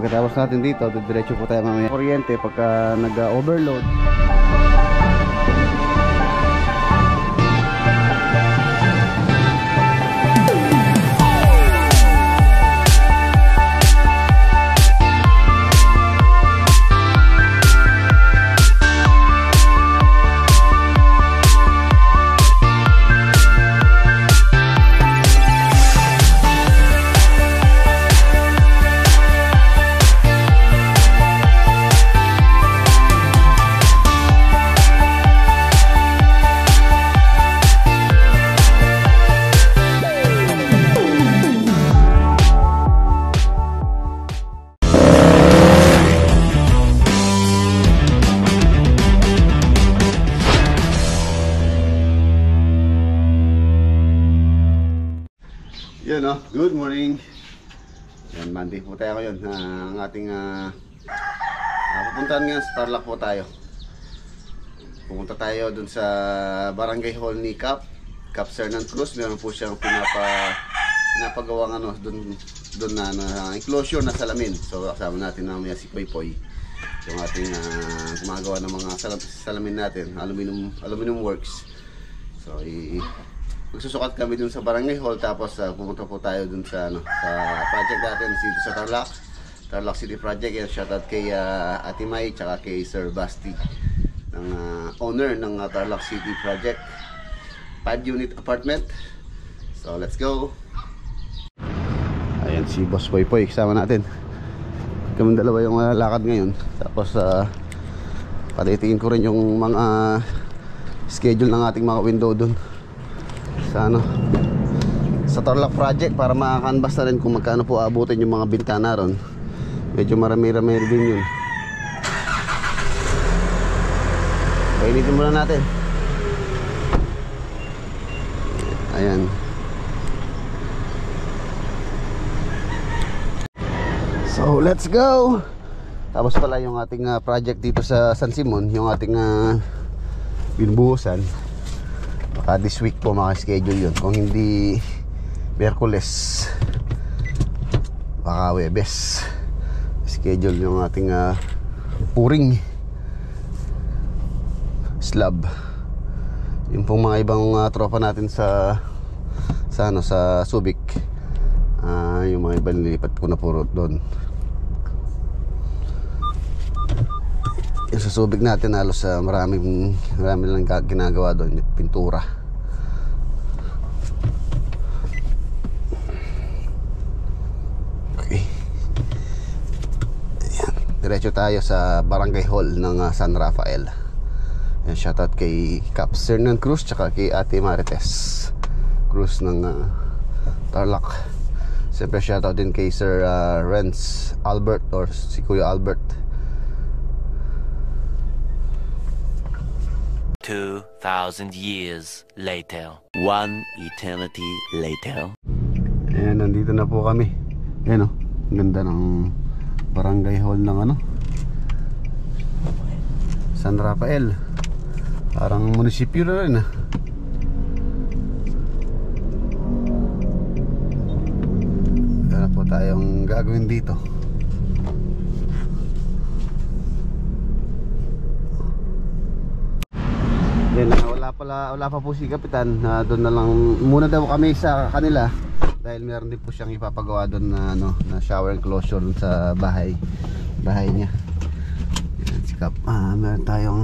pagkatapos natin dito, diretso po tayo mamaya kuryente pagka nag-overload. Yun o, good morning. Yan, Monday po tayo ngayon. Ang ating pupuntahan ngayon sa Tarlac po tayo. Pupunta tayo dun sa barangay hall ni Cap Sernan Cruz. Meron po siyang pinapagawang dun na enclosure na salamin. So kasama natin mamaya si Poy Poy, yung ating gumagawa ng mga salamin natin, aluminum works. So magsusukat kami dun sa barangay hall, tapos pumunta po tayo dun sa sa project natin dito sa Tarlac City Project. Yan, shoutout kay Ate May tsaka kay Sir Basti, ng owner ng Tarlac City Project 5-unit apartment. So let's go. Ayan si Boss Poy Poy kasama natin. Kami dalawa yung lakad ngayon. Tapos patitingin ko rin yung mga schedule ng ating mga window dun sa Tarlac project, para makakanbas na rin kung magkano po abutin yung mga bintana ron. Medyo marami-rami din yun. Painitin muna natin. Ayan. So let's go. Tapos pala yung ating project dito sa San Simon, yung ating binubuhusan, baka this week po maka-schedule yun. Kung hindi Miyerkules, baka Webes schedule yung ating puring slab. Yung pong mga ibang tropa natin sa Subic, yung mga ibang nilipat ko na puro doon. Yung sa Subic natin halos marami lang ginagawa doon, pintura. Okay, ayan, diretso tayo sa barangay hall ng San Rafael. Ayan, shoutout kay Cap Sernan Cruz tsaka kay Ate Marites Cruz ng Tarlac. Siyempre shoutout din kay Sir Renz Albert, or si Kuya Albert. 2,000 years later. 1 eternity later. Ayan, nandito na po kami. Ayan o, ang ganda ng barangay hall ng San Rafael. Parang munisipyo na rin Ano po tayong gagawin dito? Yan, wala pa po si Kapitan. Doon na lang muna daw kami sa kanila, dahil meron din po siyang ipapagawa doon na shower enclosure dun sa bahay niya. Yan, si Kap. Meron tayong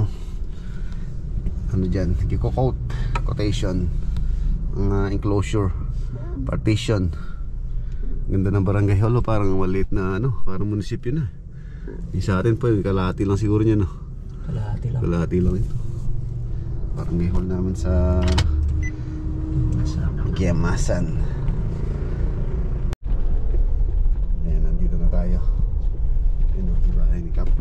dyan, quotation ng enclosure partition. Ganda ng barangay hall, parang maliit na parang munisipyo na. Isa rin po yung kalahati lang siguro niya, kalahati lang ito. Barangay hall namin sa Gemasan. Ayan, nandito na tayo. Ayan, yung bahay ni Cap.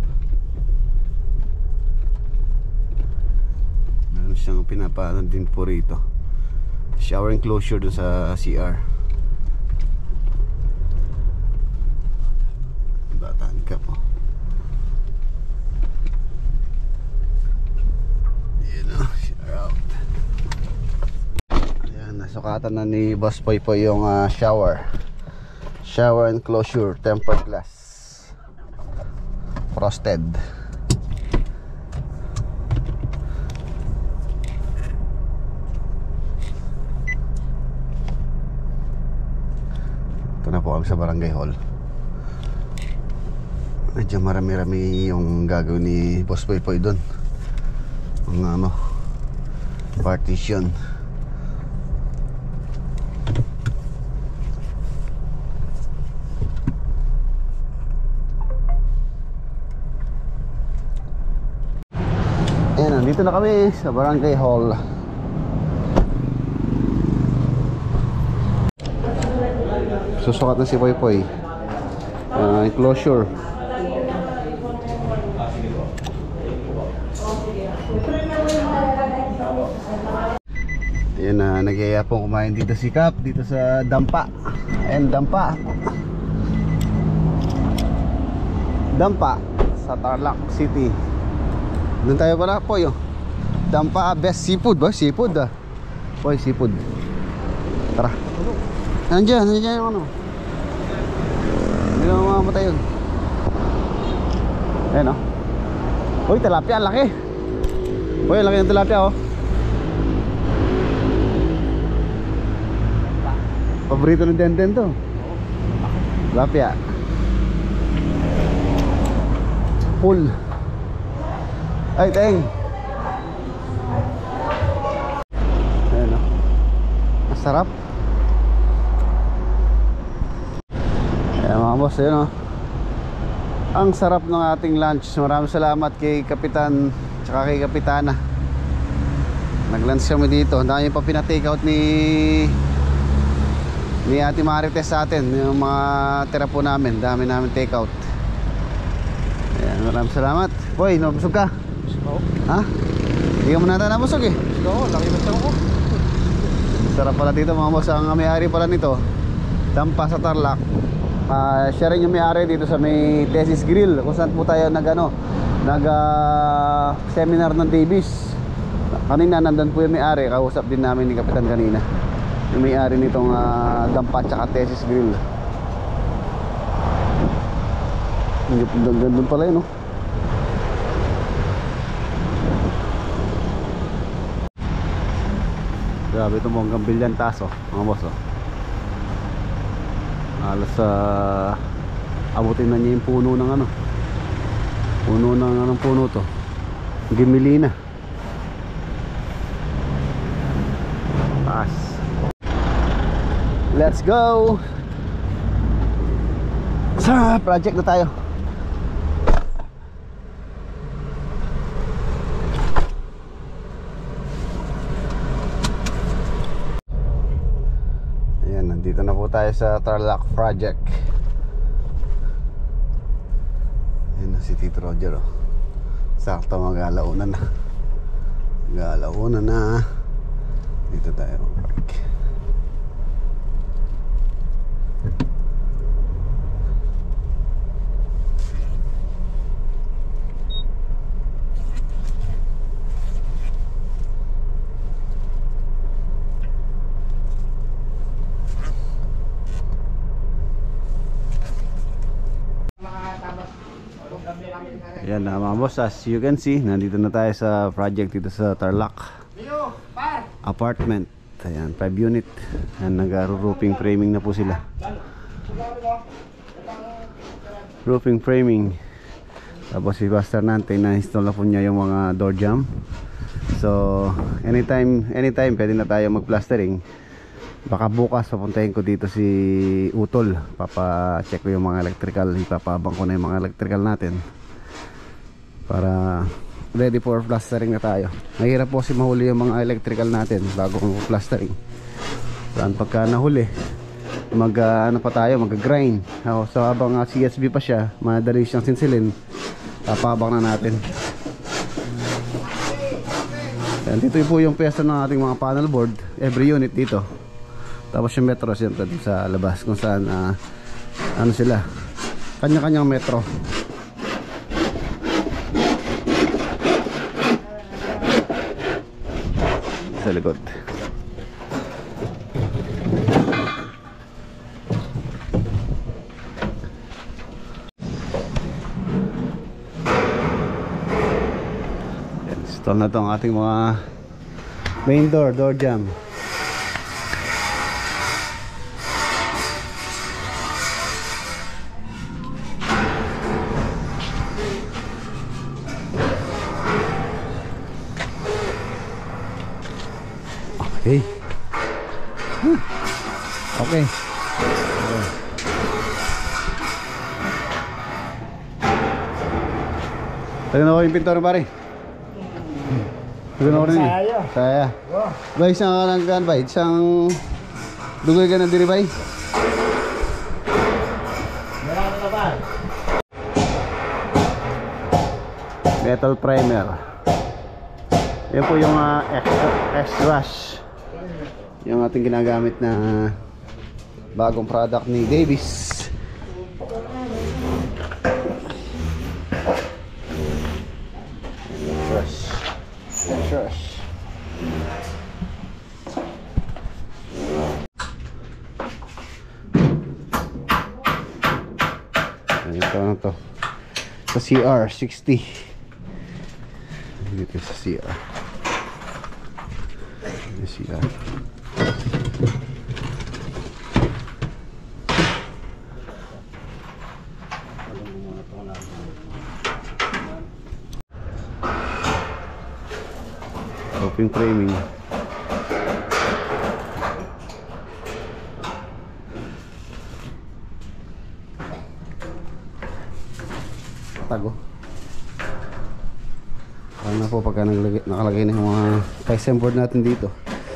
Meron siyang pinapaanan din po rito, shower enclosure dun sa CR. Bata ni Cap po. Nasukatan na ni Boss Poy Poy yung shower enclosure, tempered glass. frosted. Ito na po kami sa Barangay Hall. Medyo marami-rami yung gagawin ni Boss Boy Poy doon. Ang ano, partition. Ayan, nandito na kami sa Barangay Hall. Susukat na si Poy Poy. Enclosure. Ayan na, nagyaya pong kumain dito si Cap, dito sa Dampa. Ayan, Dampa. Dampa sa Tarlac City. Doon tayo pala, Poy, oh. Dampa, best seafood ba? Seafood ah. Poy, seafood. Tara. Nandiyan yung ano. Hindi naman mamamatay yun. Ayan, oh. Uy, tilapia, laki. Uy, laki ng tilapia, oh. Paborito ng Denden to. Tilapia. Full. Ay, teng. Ayan, oh. Masarap. Ayan, mga boss, ayan, oh. Ang sarap ng ating lunch. Maraming salamat kay Kapitan tsaka kay Kapitana. Nag-lunch kami dito. Ang dami pa pinatake out ni Ate Marites sa atin. Yung mga tira po namin, dami namin take out. Ayan, maraming salamat. Boy, nabusog ka? Oo. Ha? Hindi ka mo nata nabusog eh. Oo, laki na ko. Sarap pala dito mga boss. Ang may-ari pala nito, Dampa sa Tarlac. Siya rin yung may-ari dito sa may Tesis Grill, kung saan po tayo nag seminar ng Davis. Kanina nandun po yung may-ari. Kausap din namin ni Kapitan kanina, yung may-ari nitong Dampa tsaka Tesis Grill. Doon pala yun, no? Grabe itong monggang bilyantas, oh, mga boss, oh. Halos abutin na niya yung puno ng ano. Anong puno to? Gimilina. Taas. Let's go! Sa project na tayo. Ayan, nandito na po tayo sa Tarlac Project. Ayan na si Tito Roger, oh. Sakto mag-alauna na. Mag-alauna na. Dito tayo mag-park. Ayan na mga boss, as you can see, nandito na tayo sa project dito sa Tarlac apartment. Ayan, 5 unit. Ayan, nag-roofing framing na po sila. Roofing framing. Tapos si Buster Nante, na-install na po niya yung mga door jamb. So anytime pwede na tayo mag-plastering. Baka bukas papuntahin ko dito si Utol. Papa-check ko yung mga electrical. Ipapabang ko na yung mga electrical natin para ready for plastering na tayo. Mahirap po kasi mahuli yung mga electrical natin bago kung plastering. Saan pagka nahuli, ano pa tayo, mag-grind. So habang CSB pa siya, madali siyang sinsilin, papabang na natin. Yan, dito po yung pwesto ng ating mga panel board, every unit dito. Tapos yung metro siyempre sa labas kung saan ano sila, kanya-kanyang metro. Sa likod. Install na itong ating mga main door jamb. Okay. Okay. Tayo na ko yung pintor pare. Tayo na ko rin eh. Saya. Bay, isang kalanggan bay. Isang dugoy ka na diri bay. Metal primer. Yan po yung X-Rush. Yung ating ginagamit na bagong product ni Davis. X-Rush. Ito na to. Sa CR60. Dito sa CR. CR. Open framing. Tago. Paano na po pagka nakalagay na yung mga PSM board natin dito.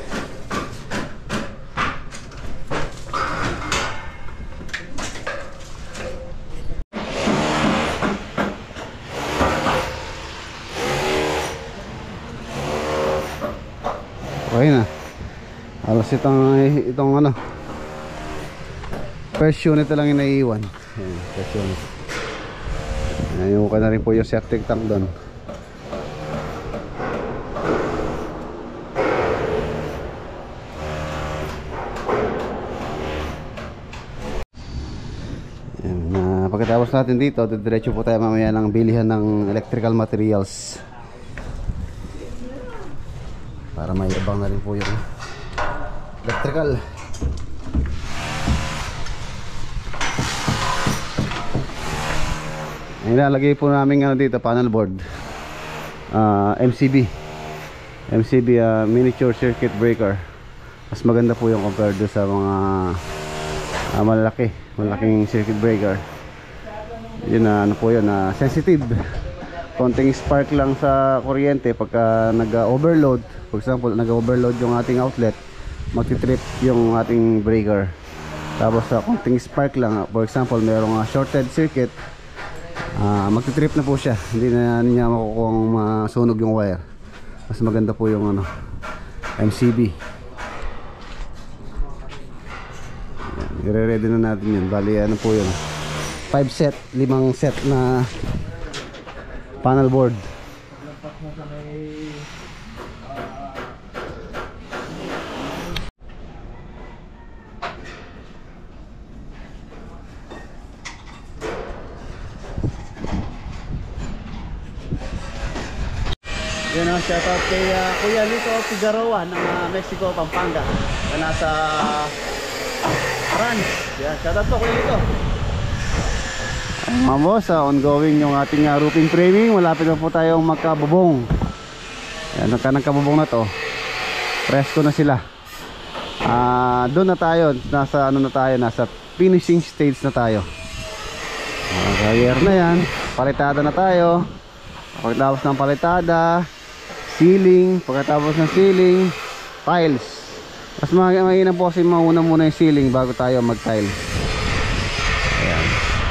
Okay na. Alas itong ano, first unit na lang yung naiiwan. Ayan, first unit. Ayun ka na rin po yung septic tank doon. Pagkatapos natin dito, diretso po tayo mamaya ng bilihan ng electrical materials para may ibang na rin po yung electrical. Ilalagay po namin ano dito, panel board, MCB miniature circuit breaker. Mas maganda po yung compared sa mga malaking circuit breaker. Yun na ano po yun, sensitive. Konting spark lang sa kuryente pagka nag-overload, for example nag-overload yung ating outlet, magti-trip yung ating breaker. Tapos sa konting spark lang, for example merong shorted circuit, magti-trip na po siya, hindi na niya makukuha masunog yung wire. Mas maganda po yung ano, MCB. I-ready na natin yun. Bali ano po yun, 5 set na panel board. Yan ang shoutout kay Kuya Lito Figueroa ng Mexico, Pampanga, na nasa France. Yan, shoutout po Kuya Lito. Mga boss, ongoing yung ating roofing framing. Malapit na po tayong magkabubong. Yan, nagkabubong na to. Presto na sila. Doon na tayo, nasa ano na tayo, nasa finishing stage na tayo. Year na yan, palitada na tayo. Pagkatapos ng palitada, ceiling, pagkatapos ng ceiling, tiles. Mas mainam po kasi mauna muna yung ceiling bago tayo mag-tiles. Ayan.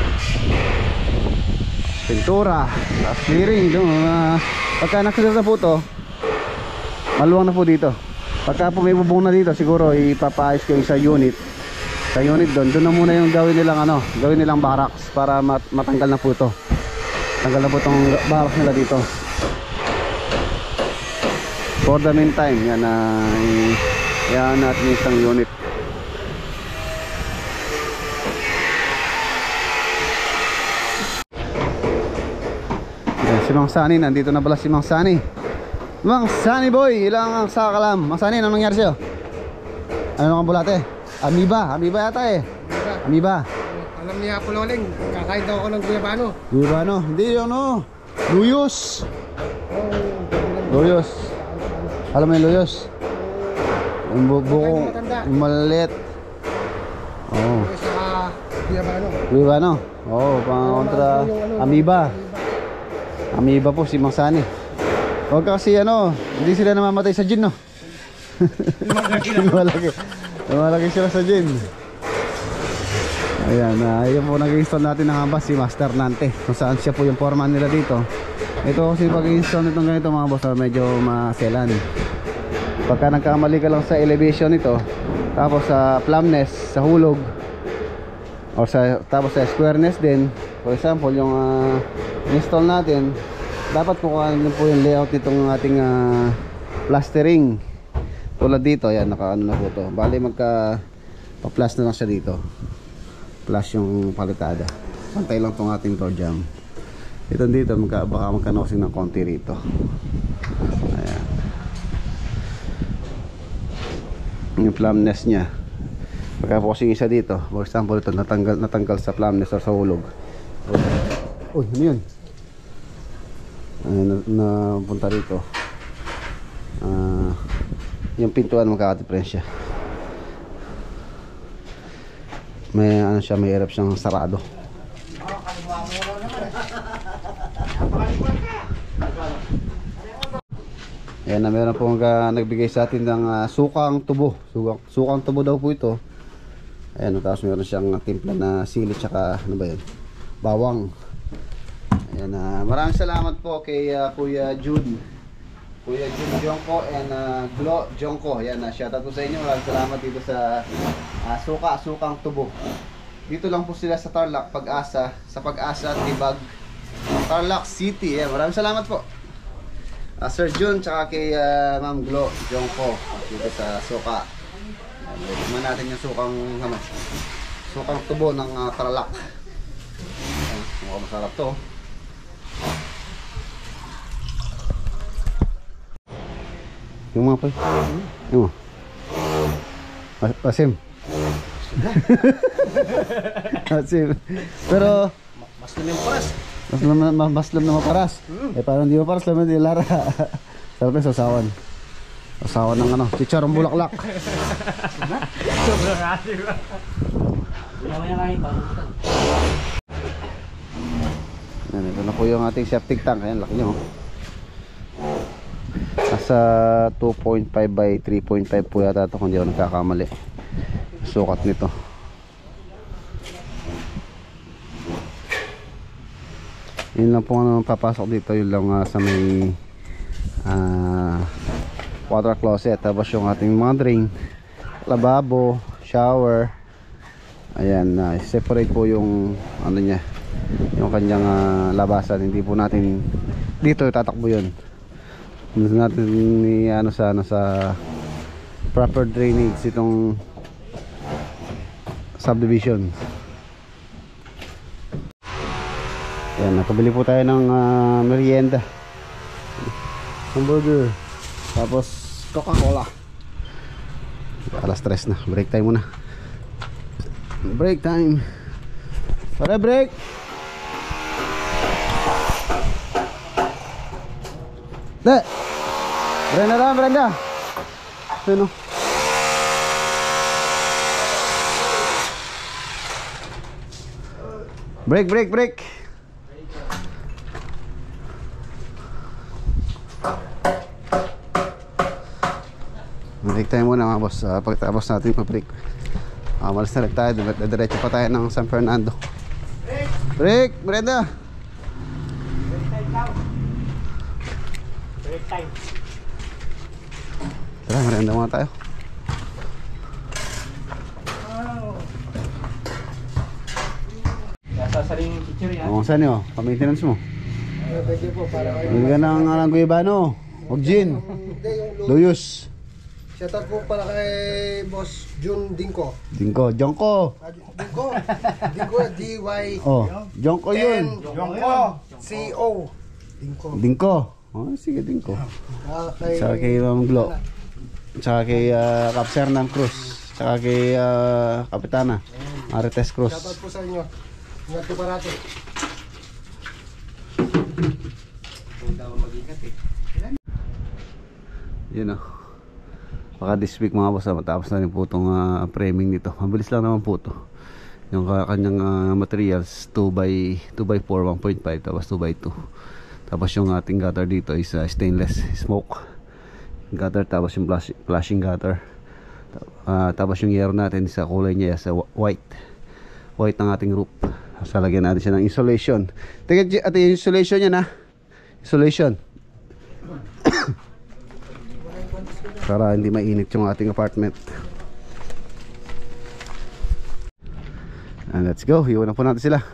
Pintura, tapos clearing. Pagka nakasilip na po ito, maluwang na po dito. Pagka po may bubong na dito, siguro ipapaayos ko yung sa unit. Sa unit doon na muna yung gawin nilang barracks para matanggal na po ito. Tanggal na po itong barracks nila dito. For the meantime, yan natin yung isang unit. Yan, si Mang Sani, nandito na pala si Mang Sani. Mang Sunny Boy, ilang ang sakalam. Mang Sunny, anong nangyari sa'yo? Ano kang bulate? Amoeba yata eh. Amoeba. Alam niya po loling, kakain daw ako ng guyabano. Guyabano? Hindi yung ano. Luyos. Luyos. Alam mo yung luyos? Yung buko, yung maliit. Oo. Saka guyabano. Guyabano? Oo, kontra amoeba. Amoeba po si Mang Sunny. Huwag kasi ano, hindi sila namamatay sa gin, no? Malaki sila sa gin. Ayan, yun po nag-install natin ng ambas si Master Nante, kung saan siya po yung foreman nila dito. Ito kasi pag-install nitong ganito mga boss, medyo maselan. Pagka nagkamali ka lang sa elevation nito, tapos sa plumpness, sa hulog, or tapos sa squareness din. For example, yung install natin, dapat po kung ano po yung layout nitong ating plastering. Tulad dito, ayan, naka-ano na po to. Bali magka pa-plus na lang siya dito. Plus yung palitada. Pantay lang tong ating door jamb. Ito dito, baka magka-nosing ng konti rito. Ayan. Yung plumpness niya. Pagka po kasing isa dito, for example ito, natanggal sa plumpness or sa hulog. Uy, ano yun? Napunta rito. Yung pintuan magkakadiferensya. May ano siya, may hirap siyang sarado. Ayan na, meron pong nagbigay sa atin ng sukang tubo. Sukang tubo daw po ito. Ayan, tapos meron siyang timpla na sili tsaka ano ba yun? Bawang. Ayan, maraming salamat po kay Kuya June Jongko and Glo Jongko. Ayan, shoutout po sa inyo. Maraming salamat dito sa sukang tubo. Dito lang po sila sa Tarlac, Pag-asa, sa Pag-asa, Tibag, Tarlac City. Ayan, maraming salamat po Sir June tsaka kay Ma'am Glo Jongko dito sa suka. Tignan natin yung sukang tubo ng Tarlac. Ayan, mukhang masarap to. Yung mga pa. Yung mga. Pasim. Pasim. Pero Maslam yung paras. Maslam na maparas. Parang di maparas lang di Lara. Sarap yung sasawan. Sasawan ng ano, chicharong bulaklak. Sobrang asim. Ito na po yung ating septic tank. Ayan, laki nyo. Nasa 2.5 by 3.5 po yata ito kung di ako nagkakamali. Sukat nito. Yun lang po ano papasok dito. Yun lang sa may water closet. Tapos yung ating mga drain, lababo, shower. Ayan, separate po yung ano niya, yung kanyang labasan. Hindi po natin dito tatakbo yun. Gusto natin ni sa proper drainage itong subdivision. Ayan, nakabili po tayo ng merienda, hamburger, tapos Coca-Cola. Alas 3 na, break time muna. Break time. Pare break. Brenda. Sino? Break. Break tayo muna mga boss. Pagtapos natin mag-break, malis na rin tayo. Diretso pa tayo ng San Fernando. Break, Brenda. Break time. Tara, merienda muna tayo. Sasaling picture yan. O, saan yun? Pa-maintenance mo. Pwede po para kayo. Hindi ka ng guyabano. Huwag gin. Luyos. Shoutout po para kay Boss June Dingko. Jongko. Dingko, D-Y. Oh, Jongko yun. Jongko. C-O. Dingko. Dingko. Oh, sige din ko. Kay Tsaka kay Ma'am Glo. Tsaka kay Capser ng Cruz. Tsaka kay Kapitana Marites Cruz. shoutout po sa inyo. Ingat po parati. Yun o. Baka this week mga boss, matapos na rin po itong framing nito. Mabilis lang naman po ito. Yung kanyang materials 2x4 1.5 tapos 2x2. Tapos yung ating gutter dito is stainless smoke gutter, tapos yung flashing gutter. Tapos yung yero natin sa kulay niya sa white ng ating roof. So lagyan natin siya ng insulation. Tingnan at yung insulation niya na. Insulation. Para hindi mainit yung ating apartment. And let's go. Iwan na po natin sila.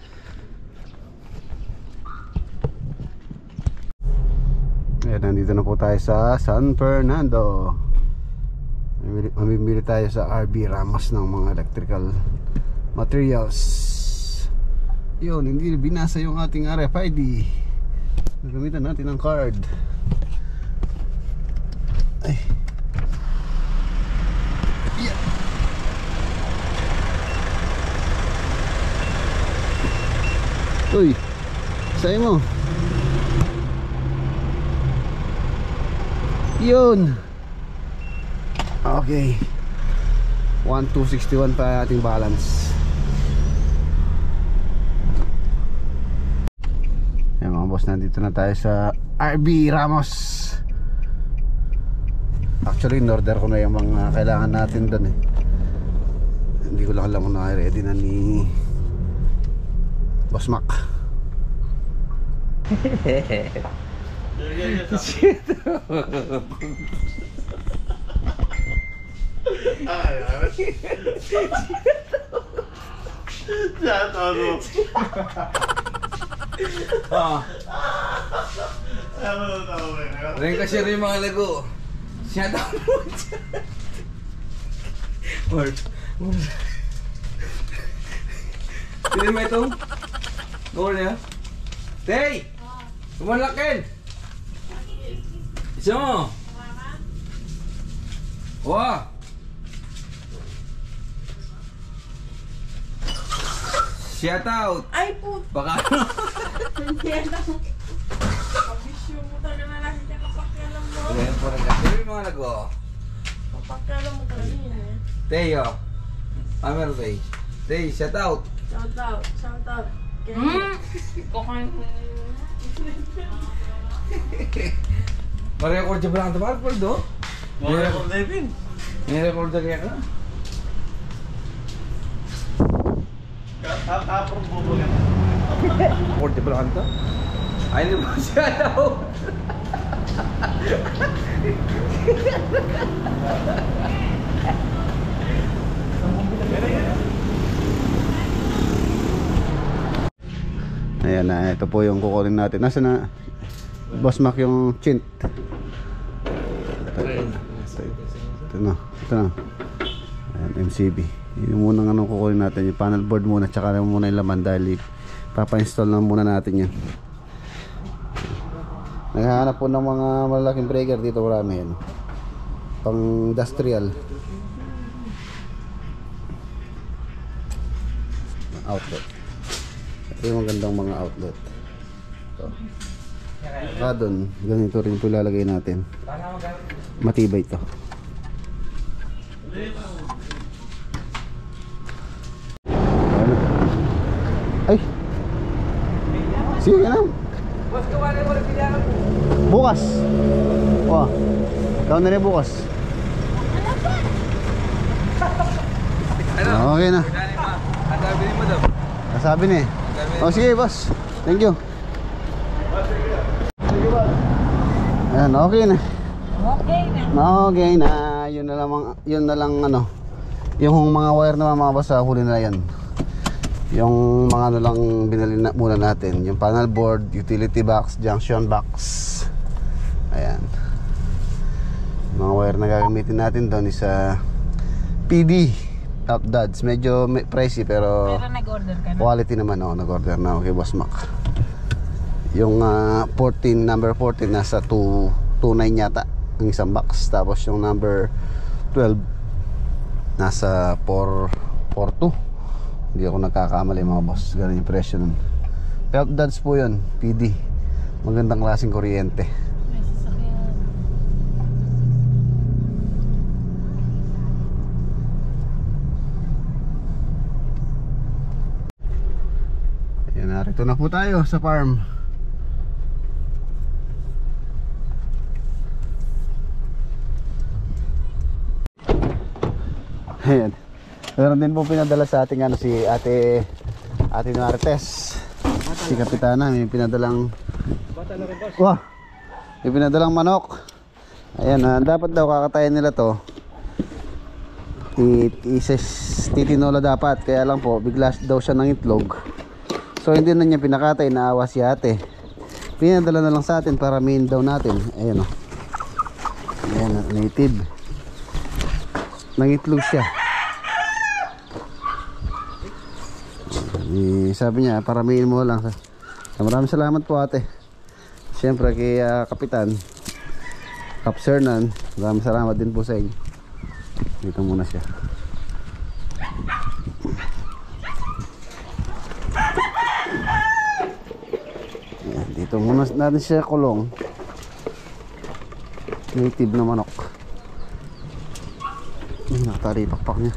Ayan, nandito na po tayo sa San Fernando. Mamimili tayo sa RB Ramos ng mga electrical materials. Yun, hindi binasa yung ating RFID. Gagamitan natin ang card. Ay. Yeah. Uy, sa'yo mo. Yun. Okay. 1,261 pa ating balance. Yan mga boss, nandito na tayo sa RB Ramos. Actually, in-order ko na yung mga kailangan natin doon eh. Hindi ko lang alam kung naka-ready na ni Boss Mac. Shit. Rin kasi rin yung mga lago. Shout out mo dyan. Pili mo itong goal niya. Tay! Kumalakin! Isa mo! Wah! Shout out! Ay po! Baka Hindi alam. Kabisyo mo talaga na lang. Hindi kapakialam mo. Ayan po rin kasi yung mga lago. Kapakialam mo talaga yun eh. Tay oh. Hammer Tay. Tay, shout out! Shout out. Shout out. Kukain mo. Ma-record siya ba lang ito? Parang pala do? Ma-record na yun. May record na kaya ka? Record siya ba lang ito? Ay, hindi mo siya daw. Ayan na, ito po yung kukunin natin. Nasa na Boss Mac yung chint? Ito na. Ayan, MCB. Yung munang anong kukunin natin, yung panel board muna, tsaka na muna yung laman dahil papa-install na muna natin yan. Naghahanap po ng mga malalaking breaker dito, marami yan. Pang industrial outlet. Ito yung magandang mga outlet. Ito. Doon, ganito rin po ilalagay natin. Matibay ito. Ay! Sige ka na. Bukas. Wah. Ikaw na rin bukas. Okay na. Sabi mo daw. Nasabi na eh. Oh, sige boss. Thank you. Ayan, okay na. Okay na. Yun na lang ano. Yung mga wire naman mga boss, huli na yan. Yung mga ano lang binili na muna natin. Yung panel board, utility box, junction box. Ayan. Mga wire na gagamitin natin doon is PD top duds. Medyo pricey pero Pero nag-order ka na? quality naman. Nag-order na. Okay, Boss Mac. Yung 14, number 14 nasa 229 yata ang isang box. Tapos yung number 12 nasa 442. Hindi ako nagkakamali mga boss. Ganun yung presyo nun. Pelt duds po yun, PD. Magandang klaseng kuryente. May sasakyan. Ayan, narito na po tayo sa farm. Ayan. Meron din po pinadala sa ating ano, si Ate Martes. Si Kapitana may pinadalang wah, may pinadalang manok. Ayan, dapat daw kakatayin nila to. Titinola dapat. Kaya lang po, bigla daw siya ng itlog. So hindi na niya pinakatay, naawa si ate. Pinadala na lang sa atin para main daw natin. Ayan o. Ayan, native. Nangitlog siya. Sabi niya, paramihin mo lang. Maraming salamat po ate. Siyempre kay Kapitan Kapsernan, maraming salamat din po sa inyo. Dito muna siya. Ayan, dito muna natin siya kulong. Native na manok. Nakatari pakpak niya.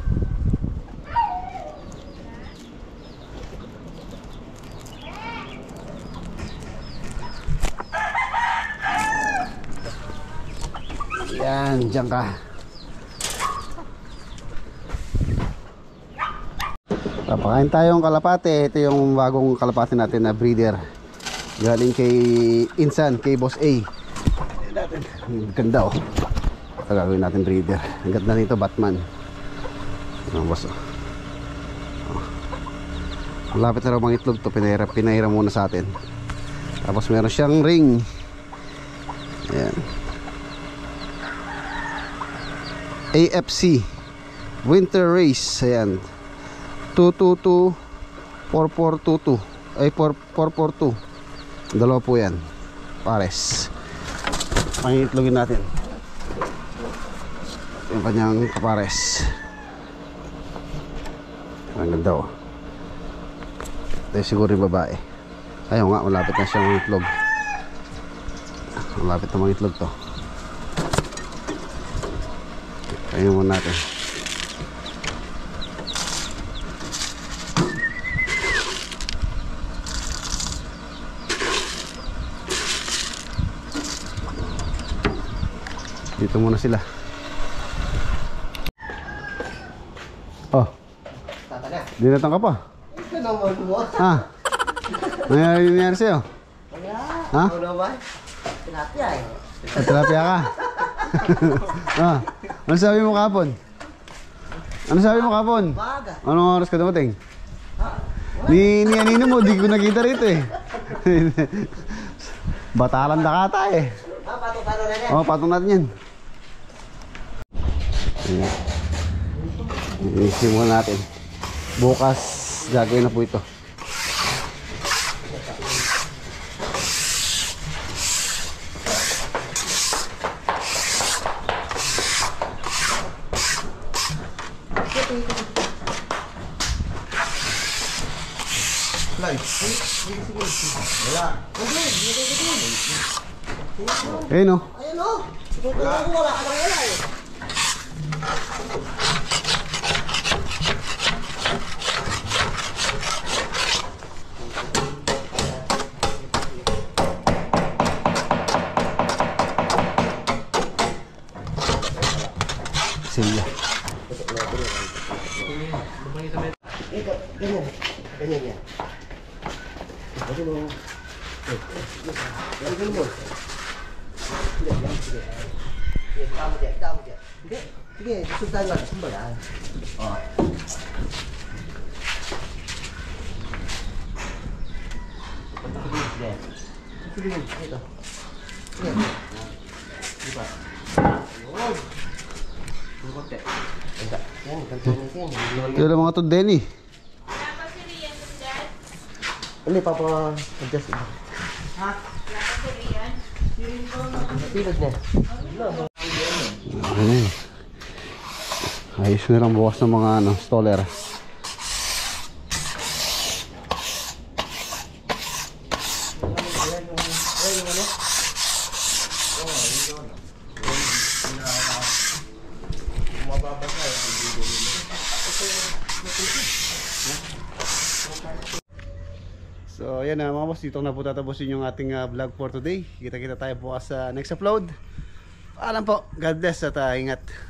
Yan, dyan ka. Papakain tayong kalapate. Ito yung bagong kalapate natin na breeder. Galing kay Insan, kay Boss A. Ang ganda oh. Ito gagawin natin breeder. Ang ganda nito, Batman. Ang boss oh. Malapit na raw mga itlog to. Pinahiram muna sa atin. Tapos meron siyang ring. Ayan. AFC Winter Race. Ayan, 222 4422 ay 4442. Dalawa po yan, pares. Pangitlogin natin yung kanyang kapares. Ang ganda oh. Ito siguro yung babae. Ayaw nga, malapit na siyang itlog. Malapit na itlog to. Ayun muna natin. Dito muna sila. Oh. Di natang ka pa. Ah. Nangyari sa'yo? Ha? Tilapia eh. Tilapia ka? Ah. Ano sabi mo kapon? Ano sabi mo kapon? Maga. Anong oras ka dumating? Ni Anino mo, di ko nakita rito eh. Batalan na kata eh. Patong ka na rin eh. Oh, patong natin yan. Isimulan natin. Bukas gagawin na po ito. Ayun o. Ayun o. Wala ka nang wala eh. Silya. Ganyan. Ganyan yan. Ganyan mo. Ganyan mo. Sige. Sige, kamo dyan. Sige, sundan lang. Sundan lang. Oo. Sige. Ito. Sige. Diba? Yun. Yung konti. Yan, ganito natin. Ito na mga to Denny. Wala pa si Rian dyan. Hindi, papa-adjust ito. Napilod na. Ano eh. Ayos na lang bukas ng mga stoller. So ayan na mga boss, dito na po tatapusin yung ating vlog for today. Kita-kita tayo bukas sa next upload. Paalam po, God bless at ingat.